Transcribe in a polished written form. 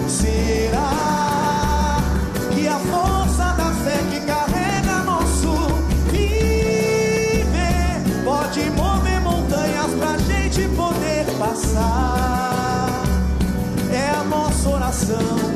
Será que a força da fé que carrega nosso viver pode mover montanhas pra gente poder passar? É a nossa oração.